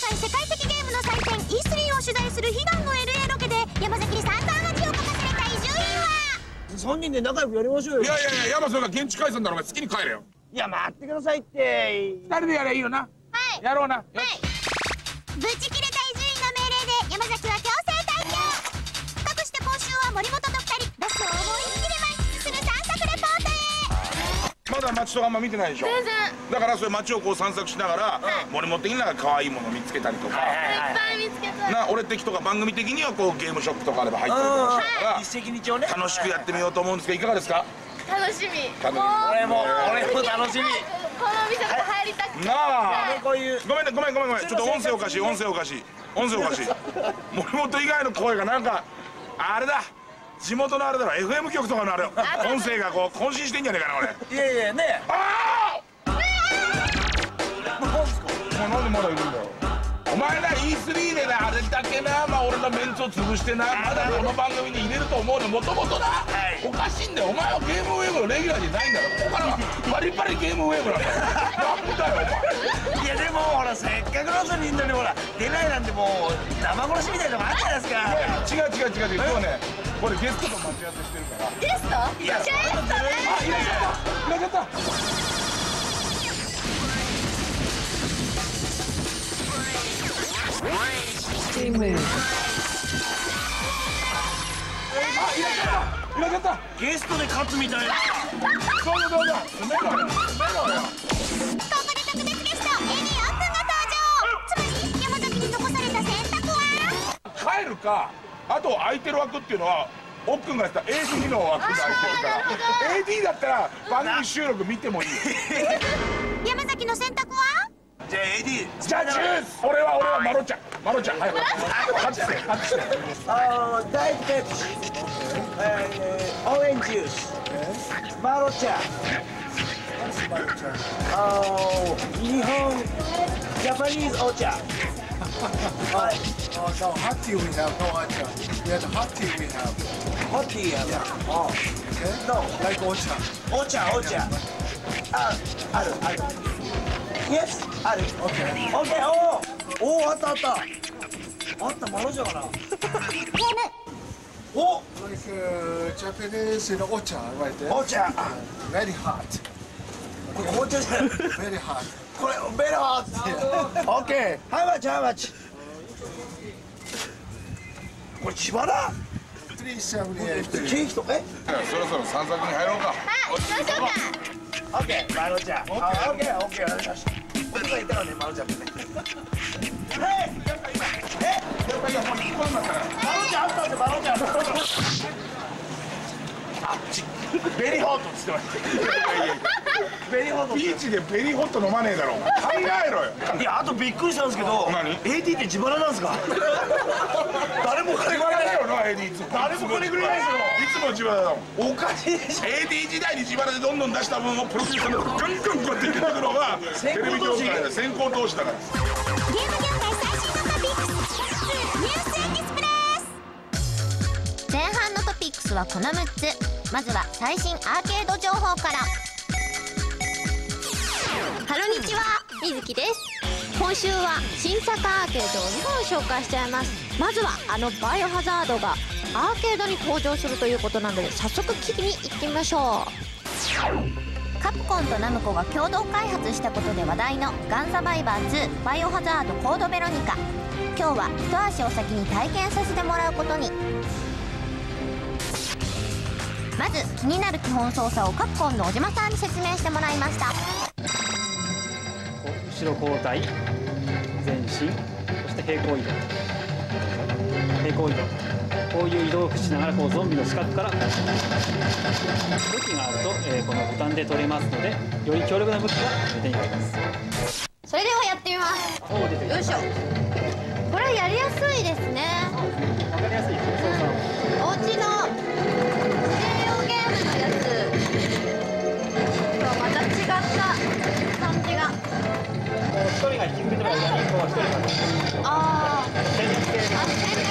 回世界的ゲームの祭典 E3 を取材する悲願の LA ロケで山崎に散々恥をかかされた伊集院は 3人で仲良くやりましょうよ。 いやいやいや、山それが現地解散だろうが好きに帰れよ。 いや待ってくださいって。 2人でやればいいよな。はい、やろうな。はい。 ぶち切れた伊集院の命令で山崎は強制退場。かくして今週は森本と2人ラストを思いっきり満喫する散策レポートへ。 まだ街とかあんま見てないでしょ。 全然。 だからそれ街をこう散策しながら、森本的には可愛いもの見つけたりとか、 いっぱい見つけた。 な俺的とか番組的にはこうゲームショップとかあれば入ったりとかしながら一石二鳥ね。 楽しくやってみようと思うんですけど、いかがですか？ 楽しみ。 俺も楽しみ。 このお店とか入りたくて。 なあ。 こういう。 ごめんね、ごめん。ちょっと音声おかしい。森本以外の声がなんかあれだ。地元のあれだろ、FM 局とかのあれ音声がこう渾身してんじゃねえかな俺。 いやいやね。 ああ。なんでまだいるんだよ。お前ら E3 でなあれだけな、まあ俺のメンツを潰してな、まだこの番組に入れると思うのもともとな、おかしいんだよ。お前はゲームウェーブのレギュラーじゃないんだから、ここからはパリパリゲームウェーブなんだよ。なんだよお前。 いやでもほらせっかくの人にいんのにほら出ないなんてもう生殺しみたいなのがあるじゃないですか。 違う。今日ね、これゲストと待ち合わせしてるから。 ゲスト？ いやゲストね。 あ、いらっしゃった。 チームいらっしゃった。 ゲストで勝つみたいな。 どうぞ。 ここで特別ゲストエリー・オッくんが登場。つまり山崎に残された選択は帰るか、あと空いてる枠っていうのはおっくんがやった AD の枠が空いてるから AD だったら番組収録見てもいいよ。 山崎の選択はじゃあ AD。 じゃあチュース。俺はマロちゃん早くハッチしてダイペプシ、オレンジジュース、マロ茶、日本ジャパニーズお茶。 No, hot tea we have, no matcha. Yeah, the hot tea we have. ホッティーやな。 Okay? No, Like ocha. お茶。ある。Yes、ある。 Okay. OK、おー、あったマロ茶かな。お Like Japanese, you know, ocha right there. お茶。 Very hot. これ紅茶じゃない。 Very hot. これベローって。オッケー。How much？これ千葉だ。 378. ケーキとそろそろ散策に入ろうか。 はい行きましょうか。 オッケーマロちゃん。オッケー。よし。僕が言ったのねマロちゃんってね。マロちゃんあったんでマロちゃん。あっち。ベリーホットっつってました。ベリーホット。 ビーチでベリーホット飲まねえだろ。考えろよ。 いやあとびっくりしたんですけど。 何 AD って自腹なんですか。誰も金くれないよ。 な AD いつも。 誰も金くれないですよ。 いつも自腹だもん。 おかしいでしょ。 AD 時代に自腹でどんどん出した分をプロデューサーのガンガンこうやって言ってくるのがテレビ業界の先行投資だから。 ゲーム業界最新のトピックスニュースエキスプレス。前半のトピックスはこの6つ。まずは最新アーケード情報から。 ハロニチはみずきです。今週は新作アーケードを2本紹介しちゃいます。まずはバイオハザードがアーケードに登場するということなので早速聞きに行ってみましょう。 カプコンとナムコが共同開発したことで話題のガンサバイバー2バイオハザードコードベロニカ。今日は一足お先に体験させてもらうことに。まず気になる基本操作をカプコンの小島さんに説明してもらいました。 後ろ交代、前進、そして平行移動、こういう移動をしながらゾンビの死角から武器があると、このボタンで取れますのでより強力な武器が手に入ります。 それではやってみます。よいしょ。これやりやすいですね。 わかりやすいですね。 お家の家用ゲームのやつとまた違った感じが。 一人が引き受けてもらうと一人が戦略で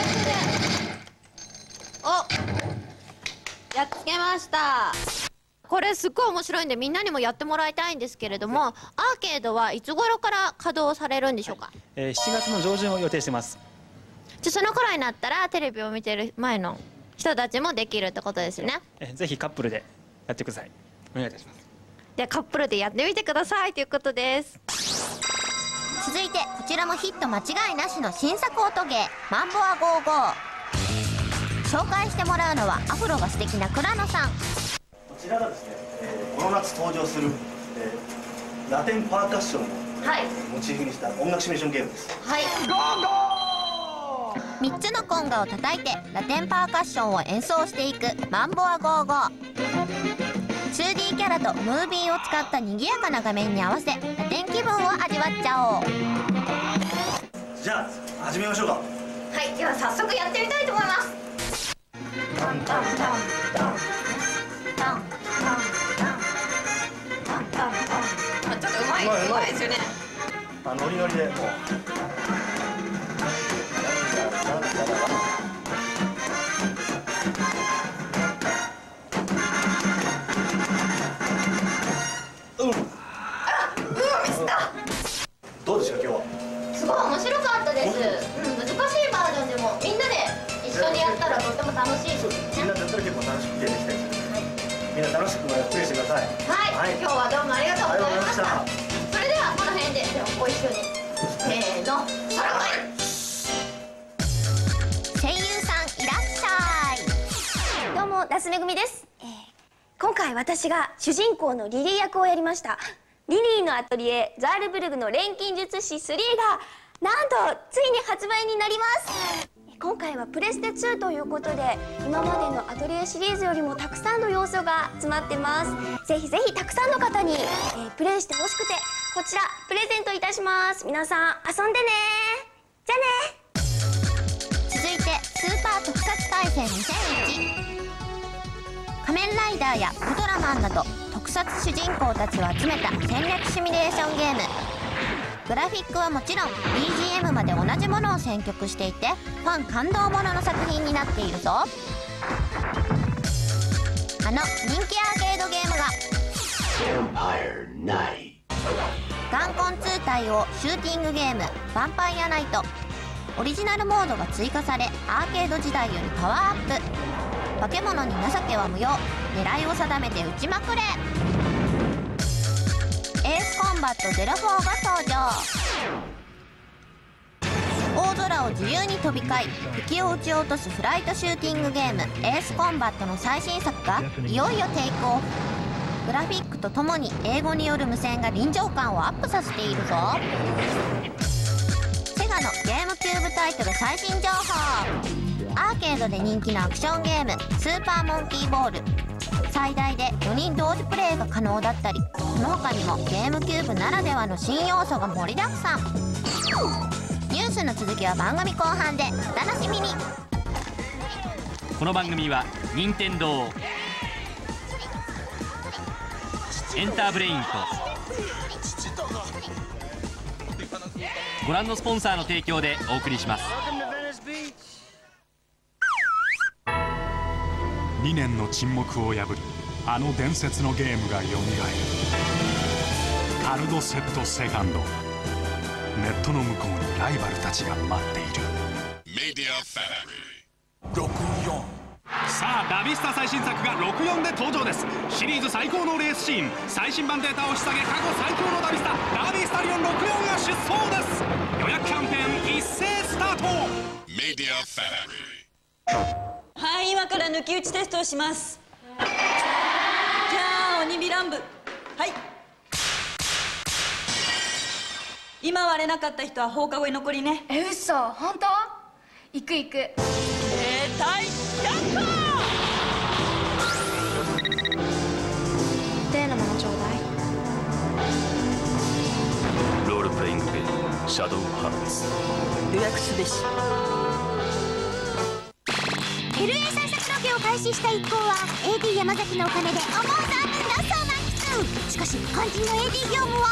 やっつけました。 これすっごい面白いんでみんなにもやってもらいたいんですけれども、アーケードはいつ頃から稼働されるんでしょうか。 7月の上旬を予定してます。 じゃあその頃になったらテレビを見てる前の人たちもできるってことですね。 ぜひカップルでやってください。お願いいたします。 でカップルでやってみてくださいということです。 続いてこちらもヒット間違いなしの新作音ゲーマンボア55。紹介してもらうのはアフロが素敵な倉野さん。 こちらがですね、この夏登場する、ラテンパーカッションを、モチーフにした音楽シミュレーションゲームです。 はい、 3つのコンガを叩いてラテンパーカッションを演奏していくマンボア55。 2D キャラとムービーを使った賑やかな画面に合わせラテン気分を味わっちゃおう。 じゃあ始めましょうか。 はい、では早速やってみたいと思います。タンタンタンタンタンタンタンタンタン。ちょっとうまいですよね。 ノリノリでもう。どうでした今日は。 すごい面白かったです。難しいバージョンでもみんなで一緒にやったらとっても楽しいですね。 みんなでやったら結構楽しくプレイできたりする。みんな楽しくプレイしてください。 はい、今日はどうもありがとうございました。それではこの辺でご一緒にせーの、そらまい。 声優さんいらっしゃい。 どうも、那須めぐみです。今回私が主人公のリリー役をやりました。リリーのアトリエザールブルグの錬金術師3がなんとついに発売になります。今回はプレステ2ということで今までのアトリエシリーズよりもたくさんの要素が詰まってます。ぜひぜひたくさんの方に、プレイしてほしくてこちらプレゼントいたします。皆さん遊んでね。じゃあね。 続いてスーパー特撮対戦2001。仮面ライダーやウルトラマンなど特撮主人公たちを集めた戦略シミュレーションゲーム。グラフィックはもちろん BGM まで同じものを選曲していてファン感動ものの作品になっているぞ。あの人気アーケードゲームがガンコン2体をシューティングゲームヴァンパイアナイト。オリジナルモードが追加されアーケード時代よりパワーアップ。化け物に情けは無用。狙いを定めて撃ちまくれ。エースコンバット04が登場。大空を自由に飛び交い敵を撃ち落とすフライトシューティングゲームエースコンバットの最新作がいよいよテイクオフ。グラフィックとともに英語による無線が臨場感をアップさせているぞ。セガのゲームキューブタイトル最新情報。アーケードで人気のアクションゲームスーパーモンキーボール。最大で4人同時プレイが可能だったりその他にもゲームキューブならではの新要素が盛りだくさん。ニュースの続きは番組後半でお楽しみに。 この番組は任天堂エンターブレインとご覧のスポンサーの提供でお送りします。 2年の沈黙を破りあの伝説のゲームがよみがえる。カルドセプトセカンド。ネットの向こうにライバルたちが待っている。メディアファクトリー64。さあダビスタ最新作が64で登場です。シリーズ最高のレースシーン、最新版データを引っ提げ過去最強のダビスタダービースタリオン64が出走です。予約キャンペーン一斉スタート。メディアファクトリー。 はい、今から抜き打ちテストをします。じゃあ鬼火乱舞。はい、今割れなかった人は放課後に残りね。 嘘、本当？行く行く。 大百科。 例のものちょうだい。 ロールプレイングゲームシャドウハーツ。 予約すべし。 LA 最速ロケを開始した一行は AD 山崎のお金で思う存分ラストを満喫。しかし肝心の AD 業務は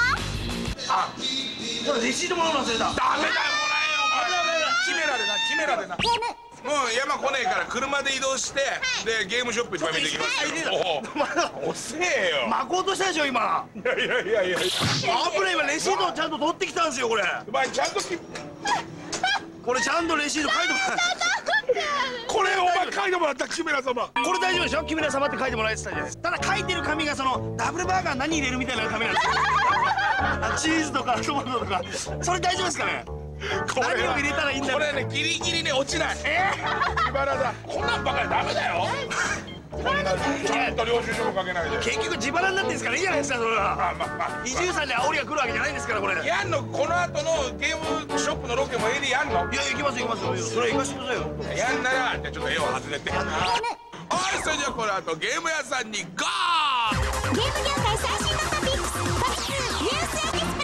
これレシートもらうの忘れた。ダメだよ、もらえよ。キメラでな、キメラでな。 ゲーム山来ねえから車で移動して、でゲームショップいっぱい見てきますよ。遅えよ。 巻こうとしたでしょ今。 いやいやいやいや。 危ない、今レシートちゃんと取ってきたんですよこれ。 お前ちゃんとこれちゃんとレシート書いてもらこれお前書いてもらった木村様。 これ大丈夫でしょ、木村様って書いてもらえてたじゃないですか。ただ書いてる紙がそのダブルバーガー何入れるみたいな紙なんですよ。チーズとかトマトとか、それ大丈夫ですかね。何を入れたらいいんだろう。 これねギリギリね落ちない。自腹だ。こんなんばかりダメだよ。ちゃんと領収書もかけないで。 結局自腹になってんですからいいじゃないですかそれは。移住さんに煽りが来るわけじゃないんですからこれ。 やんのこの後のゲームショップのロケもADやんの。 いや行きます行きますよ。それ行かしてくださいよ。 やんならじゃあちょっと絵を外れて。はい、それじゃあこの後ゲーム屋さんにゴー。 ゲーム業界最新のトピックス、トピックスニュースエキスプレ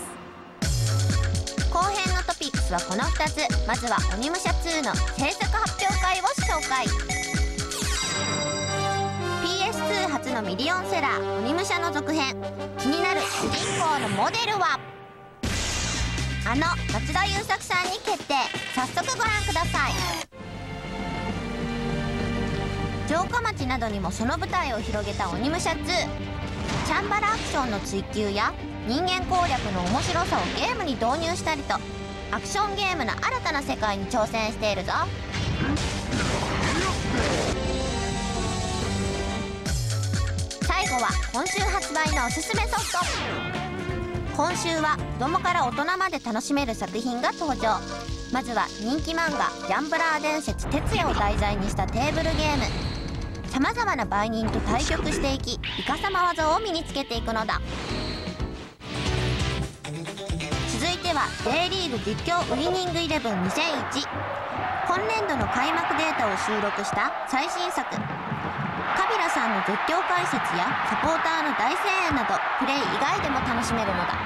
ス。後編のトピックスはこの2つ。まずは鬼武者2の制作発表会を紹介。 PS2 初のミリオンセラー鬼武者の続編。気になる主人公のモデルはあの松田優作さんに決定。早速ご覧ください。城下町などにもその舞台を広げた鬼武者2。チャンバラアクションの追求や人間攻略の面白さをゲームに導入したりと、アクションゲームの新たな世界に挑戦しているぞ。最後は今週発売のおすすめソフト。今週は子供から大人まで楽しめる作品が登場。まずは人気漫画「ギャンブラー伝説徹夜」を題材にしたテーブルゲーム。さまざまな売人と対局していき、イカサマ技を身につけていくのだ。続いては J リーグ実況ウイニングイレブン2001。今年度の開幕データを収録した最新作。カビラさんの絶叫解説やサポーターの大声援などプレイ以外でも楽しめるのだ。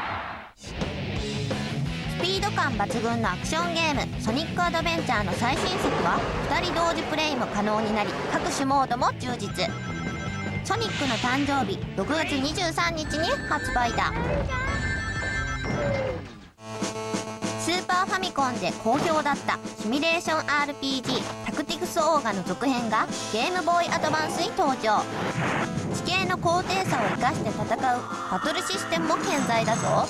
スピード感抜群のアクションゲーム「ソニックアドベンチャー」の最新作は2人同時プレイも可能になり、各種モードも充実。ソニックの誕生日6月23日に発売だ。スーパーファミコンで好評だったシミュレーション RPG タクティクスオーガの続編がゲームボーイアドバンスに登場。地形の高低差を生かして戦うバトルシステムも健在だぞ。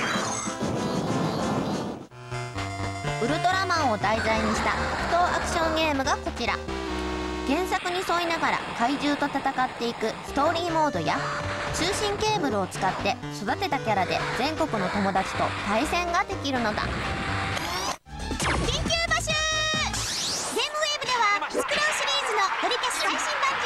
ウルトラマンを題材にした格闘アクションゲームがこちら。原作に沿いながら怪獣と戦っていくストーリーモードや、通信ケーブルを使って育てたキャラで全国の友達と対戦ができるのだ。緊急募集。ゲームウェーブではスクローシリーズのドリキャス最新版実現へみんなの協力を待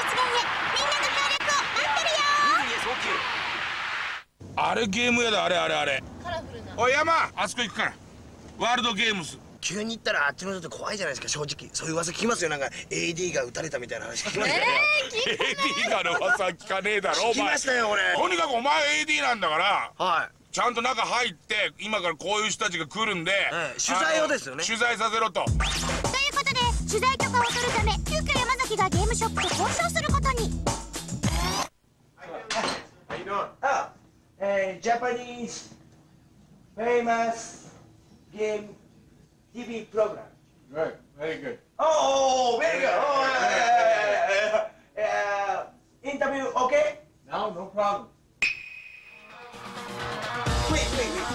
ってるよ。 あれゲームやだ。あれおい山、あそこ行くから。ワールドゲームズ。 急に行ったらあっちの人って怖いじゃないですか。正直そういう噂聞きますよ。なんか AD が撃たれたみたいな話聞きますよね。 AD がの噂聞かねえだろお前。 聞きましたよ俺。 とにかくお前 AD なんだから、 はい、 ちゃんと中入って今からこういう人たちが来るんで、 取材をですよね。 取材させろと。 ということで取材許可を取るため、急遽山崎がゲームショップと交渉することに。 Japanese famous game TV program. Right, very good. Oh, very good. Interview okay? No, no problem. Wait.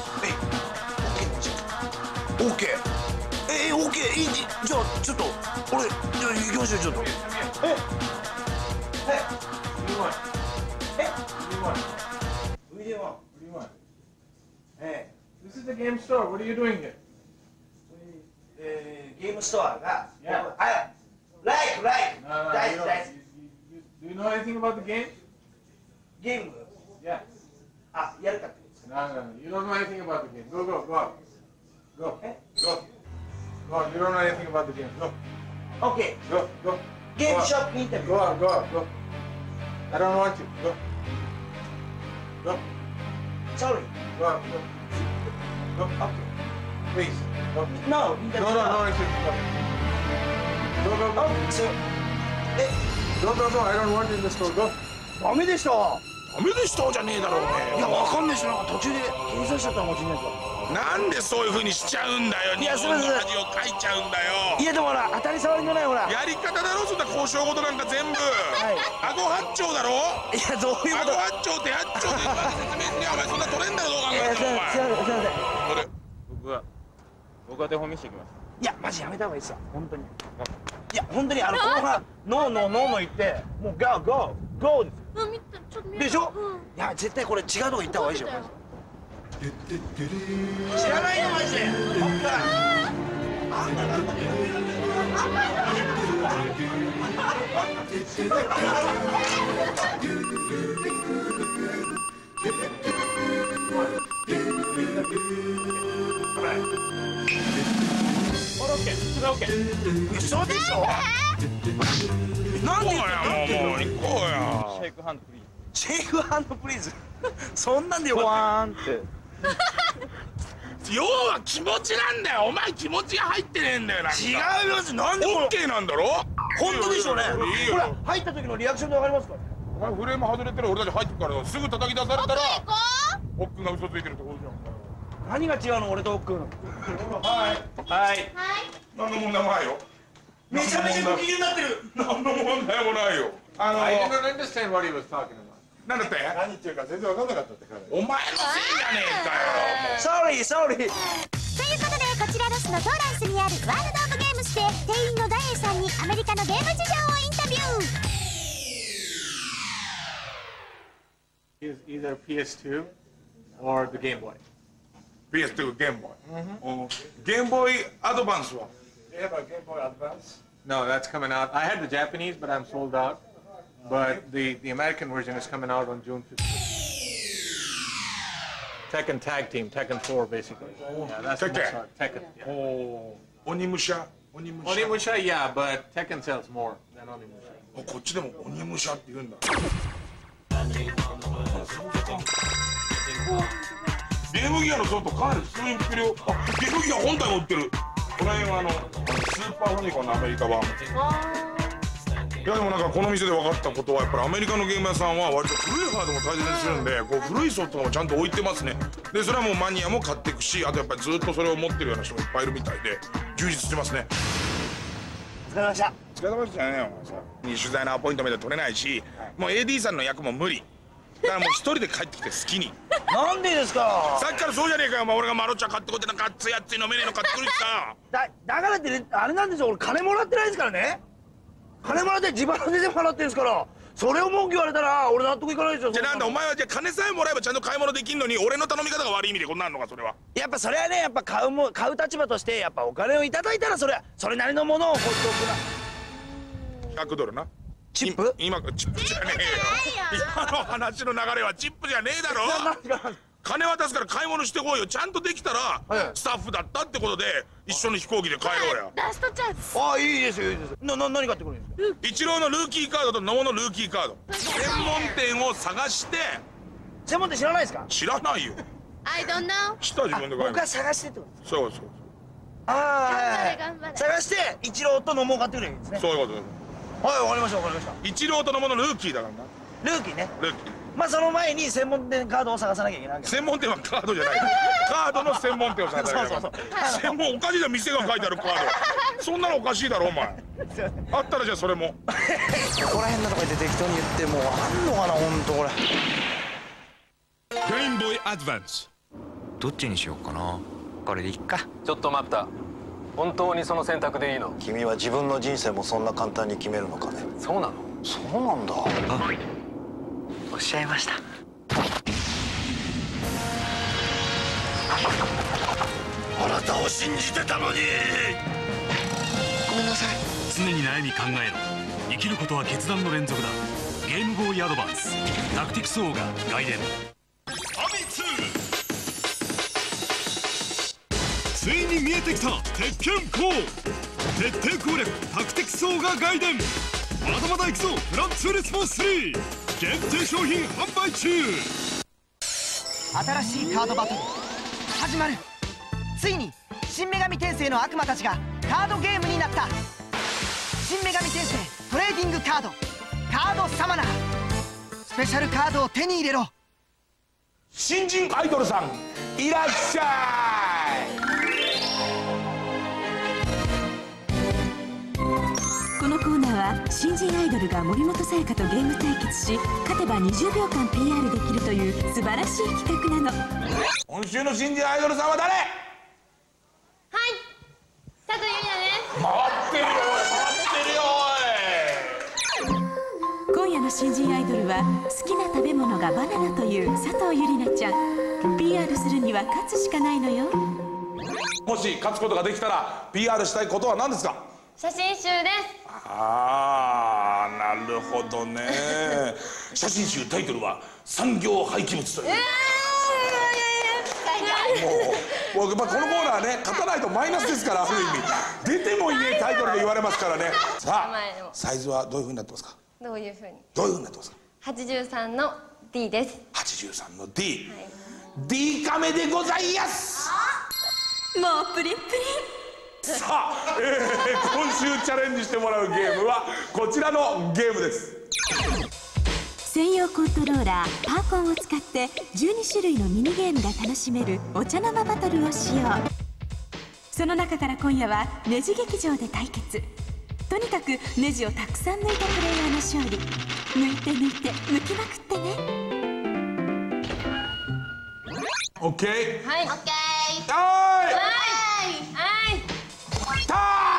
OK。OK。いいじゃあちょっと俺じゃあ行きましょうちょっと。 What do you want? Hey, this is the game store. What are you doing here? ゲームストアが、 Yeah. Like, No, nice. do you know anything about the game? ゲーム、 Yeah. やるかってことですか。 No. You don't know anything about the game. Go out. Go. You don't know anything about the game. Go. OK。 Go. ゲームショップインタビュー。 Go out. I don't want you. Go. Sorry. Go out. Go. OK。 Please. Go. No, インタビュー。 No. Go. So, Go. I don't want you in the store. Go. ダメでした。 ダメでしたじゃねえだろうね。 いやわかんないし、なんか途中で検査しちゃったかもしれないですよ。 なんでそういう風にしちゃうんだよ。日本の恥をかいちゃうんだよ。 いやでもほら当たり障りのないほらやり方だろ、そんな交渉事なんか全部。顎八丁だろ。 いやどういうこと。 顎八丁手八丁で説明すりゃお前そんな取れんだろ、どう考えてもお前。 すいません。 これ僕は手本見せてきます。 いやマジやめた方がいいですよ本当に。いや本当に後半ノーノーノーノー言ってもうゴーゴーゴーですでしょ。いや絶対これ違うとこ行った方がいいでしょ。知らないのマジで。こっから嘘でしょ。なんでもう行こうや。 シェイクハンドプリーズ。 シェイクハンドプリーズ。そんなんでよかった。 ワーンって。 要は気持ちなんだよ。お前気持ちが入ってねえんだよ。なんか違います。なんでオッケーなんだろ。 本当でしょうね。 いいよ。 ほら入った時のリアクションでわかりますから。 お前フレーム外れてる俺たち入ってくからすぐ叩き出されたらオックンが嘘ついてるってことじゃん。 何が違うの俺とオックン。 はい何の問題もないよ。 めちゃめちゃ不機嫌になってる。 何の問題もないよ。 I didn't understand what he was talking about. なんだって。 何言ってるか全然分かんなかったって彼。 お前のせいじゃねえかよ。 Sorry。 ということでこちらロスのトーランスにあるワールド・オブ・ゲームスで店員のダイエンさんにアメリカのゲーム事情をインタビュー。 Either PS2 or the Game Boy. PS2 ゲームボーイ。ゲームボーイアドバンスは。 They have a Game Boy Advance? No, that's coming out. I had the Japanese, but I'm sold out. But the American version is coming out on June 15th. Tekken Tag Team, Tekken 4, basically. Yeah, that's the most hard. Tekken. Yeah. 鬼武者。 Onimusha, yeah, but Tekken sells more than Onimusha. こっちでも鬼武者って言うんだ。ゲームギアのソフトかなり普通に売ってるよ。あ、ゲームギア本体も売ってる。この辺はスーパーファミコンのアメリカ版。いやでもなんかこの店で分かったことはやっぱりアメリカのゲーム屋さんは割と古いハードも大切にするんで、こう古いソフトもちゃんと置いてますね。でそれはもうマニアも買っていくし、あとやっぱりずっとそれを持ってるような人もいっぱいいるみたいで充実してますね。 お疲れ様でした。 お疲れ様でしたね。お前さ取材のアポイントメント取れないし、もう AD さんの役も無理だからもう一人で帰ってきて好きに。 なんでですか。 さっきからそうじゃねえかよ。俺がマロちゃん買ってこいってなんか熱い熱い飲めねえの買ってくるしさ。 だからってね、あれなんですよ、俺金もらってないですからね。金もらって自腹で全部払ってるんですから、それを文句言われたら俺納得いかないですよ。 じゃあなんだお前はじゃあ金さえもらえばちゃんと買い物できんのに俺の頼み方が悪い意味でこんなんのかそれは。 やっぱそれはね、やっぱ買う立場としてやっぱお金をいただいたらそれなりのものをほっとくな。 100ドルな。 チップ？ 今チップじゃねえよ。今の話の流れはチップじゃねえだろ。金渡すから買い物してこいよ。ちゃんとできたらスタッフだったってことで一緒に飛行機で帰ろうや。 ラストチャンス。 ああいいですよいいですよ。何買ってくるんですか。 イチローのルーキーカードと野茂のルーキーカード。専門店を探して。 専門店知らないですか。 知らないよ。 I don't know。 知った自分で買い。 僕は探してってことです。 そう。 ああ頑張れ。 探してイチローと野茂買ってくるんですね。 そういうこと。 はい、わかりました。 イチローと野茂のルーキーだからな。 ルーキーね。 ルーキー。 まあその前に専門店カードを探さなきゃいけないわけ。 専門店はカードじゃない。カードの専門店を探さなきゃいけない。専門おかしいだろ、店が書いてあるカード。そんなのおかしいだろお前。あったらじゃあそれも。 ここら辺のとこで適当に言ってもうあんのかな本当これ。 ゲームボーイアドバンス。 どっちにしようかな。これでいっか。 ちょっと待った。本当にその選択でいいの？ 君は自分の人生もそんな簡単に決めるのかね。 そうなの？ そうなんだ。 おっしゃいました。 あなたを信じてたのに。ごめんなさい。 常に悩み考えろ。生きることは決断の連続だ。ゲームボーイアドバンスタクティクスオーガ外伝。ついに見えてきた鉄拳4。徹底攻略タクティクスオーガ外伝。まだまだ行くぞグランツーリスモ3。限定商品販売中。 新しいカードバトル始まる。ついに新女神転生の悪魔たちがカードゲームになった。新女神転生トレーディングカードカードサマナー。 スペシャルカードを手に入れろ。 新人アイドルさんいらっしゃい。 このコーナーは新人アイドルが森本彩香とゲーム対決し、勝てば20秒間 PR できるという素晴らしい企画なの。 今週の新人アイドルさんは誰？ 佐藤ゆりなです。 回ってるよ今夜の新人アイドルは好きな食べ物がバナナという佐藤ゆりなちゃん。 PR するには勝つしかないのよ。 もし勝つことができたら PR したいことは何ですか？ 写真集です。 ああ、なるほどね。写真集タイトルは産業廃棄物という。もうこのコーナーね、勝たないとマイナスですから、ある意味出てもいねえタイトルで言われますからね。さあ、サイズはどういうふうになってますか？ どういうふうに？ どういうふうになってますか ？83の D です。 83の D、D カメでございやす。 もうプリンプリン。 さあ、今週チャレンジしてもらうゲームはこちらのゲームです。 専用コントローラーパーコンを使って12種類のミニゲームが楽しめるお茶の間バトルをしよう。その中から今夜はネジ劇場で対決。とにかくネジをたくさん抜いたプレイヤーの勝利。抜いて抜いて抜きまくってね。 オッケー。 はい。オッケー。 はい。 はい。 た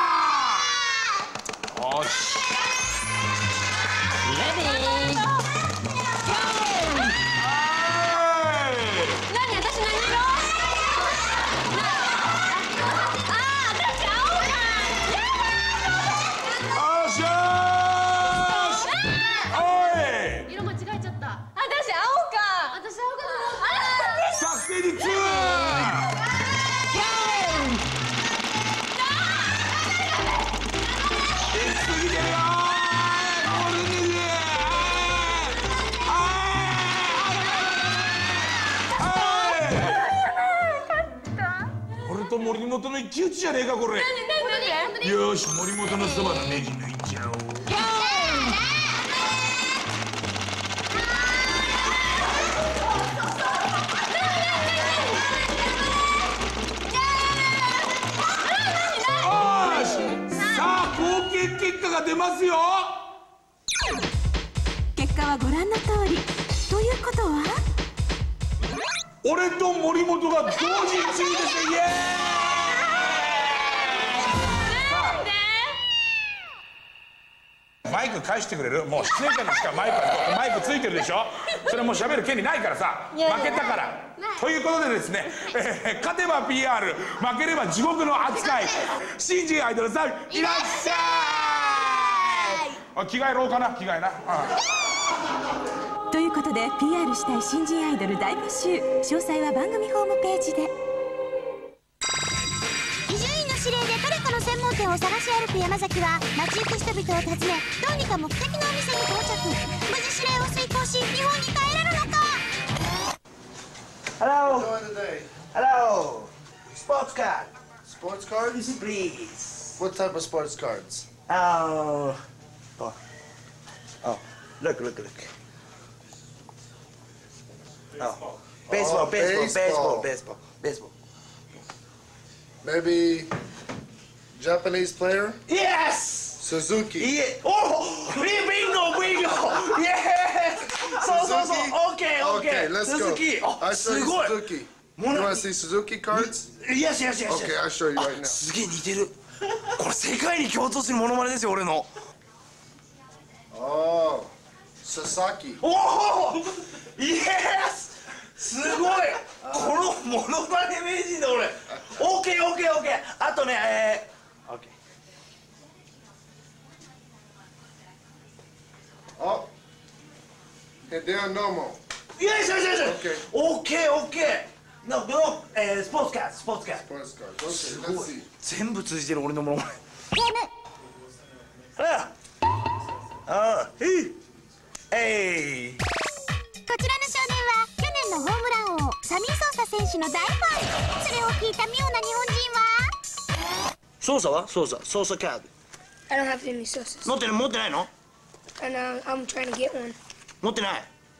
ー。よし。 レディー。何？私何色？色間違えちゃった。私青か。 さあ、ステージ2。俺と森本の一騎打ちじゃねえかこれ。よし、森本のそばのネジ抜いちゃおう。さあ、合計結果が出ますよ。 結果はご覧の通り。ということは俺と森本が同時1位ですね。イエーイ。マイク返してくれる？もう出演者にしかマイクついてるでしょ。それもう喋る権利ないからさ、負けたから。ということでですね、勝てば PR、負ければ地獄の扱い。新人アイドルさんいらっしゃい。着替えろうかな、着替えな。 ということで PR したい新人アイドル大募集。詳細は番組ホームページで。 伊集院の指令でトルコの専門店を探し歩く山崎は街行く人々を訪ね、どうにか目的のお店に到着。無事指令を遂行し日本に帰れるのか。 Hello. Hello. Sports card. Sports cards? Please. What type of sports cards? Oh. Look. Oh. Baseball. Maybe Japanese player? Yes! Suzuki. Yeah. Oh! Bingo! Yes! So. Okay. Let's Suzuki. go. I'll show you すごい Suzuki. You want to see Suzuki cards? Yes. Okay, I'll show you right now. すげえ似てる。これ世界に共通するモノマネですよ、俺の。 Oh, Sasaki. おお！イエス！すごい！このモノマネ名人だ俺。オッケー。あとね、オッケー。 Oh, Hideo Nomo. Yes. Okay. No, sports card. Sports cards. Okay, let's see. 全部通じてる俺のモノマネ。 ゲーム。 こちらの少年は去年のホームラン王サミー・ソーサ選手の大ファン。それを聞いた妙な日本人は。ソーサカード。 I don't have any sauces. 持ってないの？ And I'm trying to get one. 持ってない。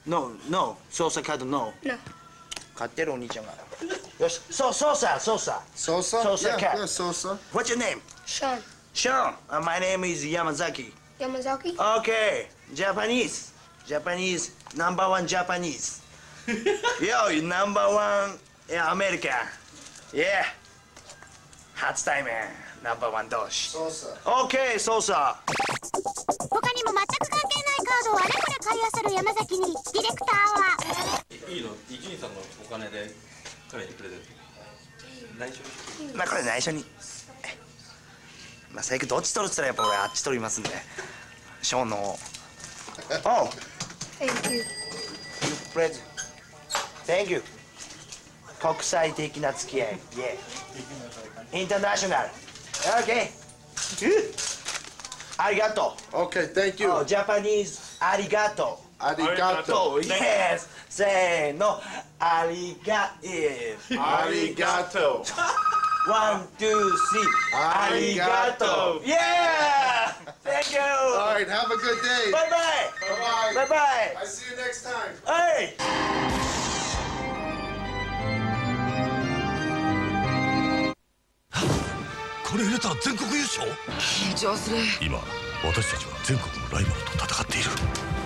No, no. 操作カード no. No. 買ってるお兄ちゃんが。よし、操作。 Sosa? Sosa Yeah, cat. yeah, Sosa. What's your name? Sean. Sean. My name is Yamazaki. Yamazaki? Okay. Japanese. Japanese. Number one Japanese. Yo, number one American. Yeah. 初対面。Number one 同士。 Sosa. Okay, Sosa. 他にも全く関係ないカードをあれこれ買い漁る山崎にディレクターは。 いいの、伊集院さんのお金で彼にプレゼント。内緒に。 まあこれ内緒に。まあ最悪どっち取るっつったらやっぱ俺あっち取りますんで。ショーンの。Oh. Thank you. Present. Thank you. 国際的な付き合い。Yeah. インターナショナル。Okay. ありがとう。 Okay, thank you. Japanese ありがとう。 Arigato. Yes. せーの。ありが Arigato. 1, 2, 3. ありがとう。Yeah. Thank you. All right, have a good day. Bye bye. Bye bye. Bye bye. I see you next time. Hey. これ入れたら全国優勝。 緊張する。 今私たちは全国のライバルと戦っている。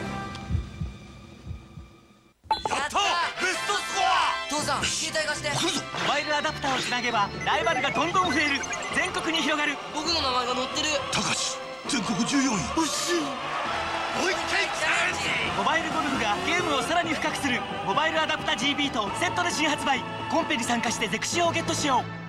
やった！ベストスコア！ 父さん、携帯貸して。 モバイルアダプターをつなげばライバルがどんどん増える。全国に広がる。 僕の名前が載ってる。 高橋全国14位。 うっす。もう一回チャレンジ。 モバイルゴルフがゲームをさらに深くする。モバイルアダプタ GB とセットで新発売。コンペに参加してゼクシオをゲットしよう。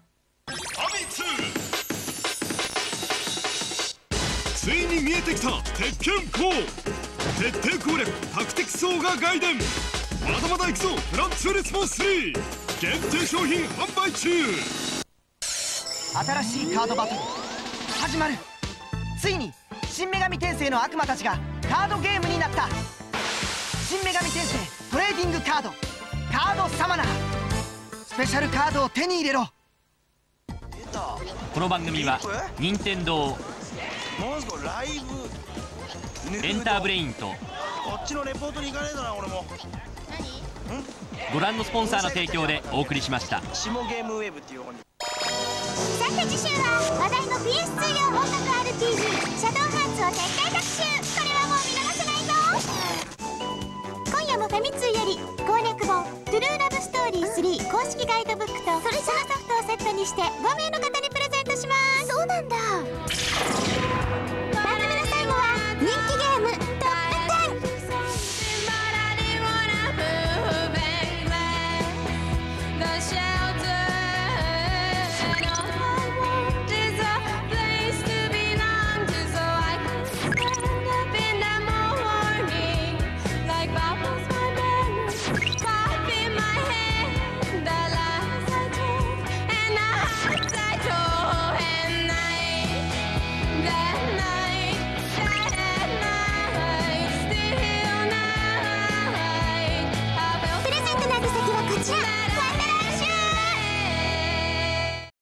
ついに見えてきた鉄拳4。徹底攻略タクティクス王が外伝。まだまだ行くぞフランツーレスポンス3。限定商品販売中。 新しいカードバトル始まる。ついに新女神転生の悪魔たちがカードゲームになった。新女神転生トレーディングカードカードサマナー。スペシャルカードを手に入れろ。 この番組は任天堂エンターブレインとこっちのレポートに行かねえだな俺も。 ご覧のスポンサーの提供でお送りしました。 下ゲームウェブっていう方に。 さて次週は話題の PS2 用本格 RPG シャドウハーツを徹底特集。これはもう見逃せないぞ。今夜もファミ通より攻略本トゥルーラブストーリー3公式ガイドブックとそのソフトをセットにして5名の方に